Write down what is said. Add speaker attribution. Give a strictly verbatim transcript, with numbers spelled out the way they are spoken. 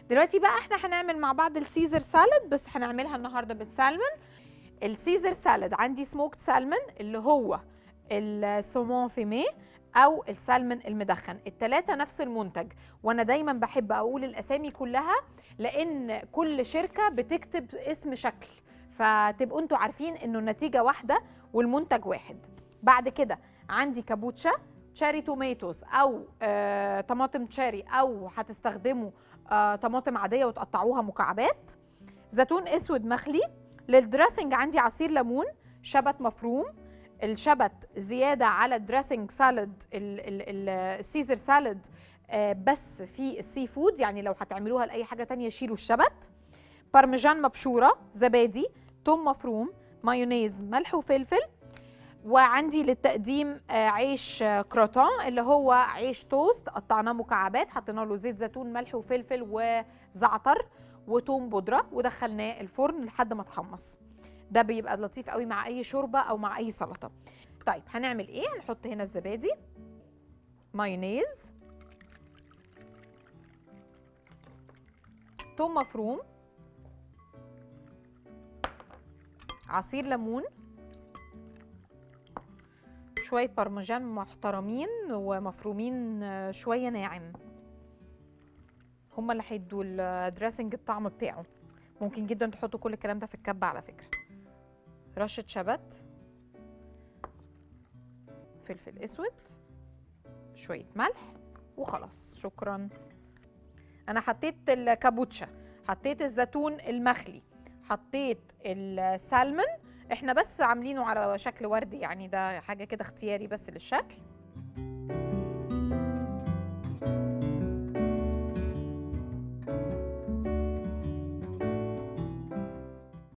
Speaker 1: دلوقتي بقى احنا هنعمل مع بعض السيزر سالاد، بس هنعملها النهارده بالسالمون. السيزر سالاد عندي سموكت سالمون اللي هو السومون فيمي او السالمون المدخن، التلاتة نفس المنتج. وانا دايما بحب اقول الاسامي كلها لان كل شركة بتكتب اسم شكل، فتبقوا انتوا عارفين انه النتيجة واحدة والمنتج واحد. بعد كده عندي كابوتشا تشاري توميتوز او آه طماطم تشاري، او هتستخدموا آه طماطم عادية وتقطعوها مكعبات. زيتون اسود مخلي. للدريسنج عندي عصير ليمون، شبت مفروم. الشبت زياده على الدريسنج سالاد السيزر سالاد آه بس في السي فود، يعني لو هتعملوها لاي حاجه تانية شيلوا الشبت. بارميجان مبشوره، زبادي، توم مفروم، مايونيز، ملح وفلفل. وعندي للتقديم آه عيش آه كروتون اللي هو عيش توست قطعناه مكعبات، حطينا له زيت زيتون ملح وفلفل وزعتر وتوم بودره ودخلناه الفرن لحد ما اتحمص. ده بيبقى لطيف قوي مع اي شوربه او مع اي سلطه. طيب هنعمل ايه؟ هنحط هنا الزبادي، مايونيز، توم مفروم، عصير ليمون، شويه بارميجان محترمين ومفرومين شويه ناعم، هما اللي هيدوا الدريسنج الطعم بتاعه. ممكن جدا تحطوا كل الكلام ده في الكبه على فكره. رشه شبت، فلفل اسود، شويه ملح، وخلاص شكرا. انا حطيت الكابوتشا، حطيت الزيتون المخلي، حطيت السالمون، احنا بس عاملينه على شكل وردي، يعني ده حاجه كده اختياري بس للشكل.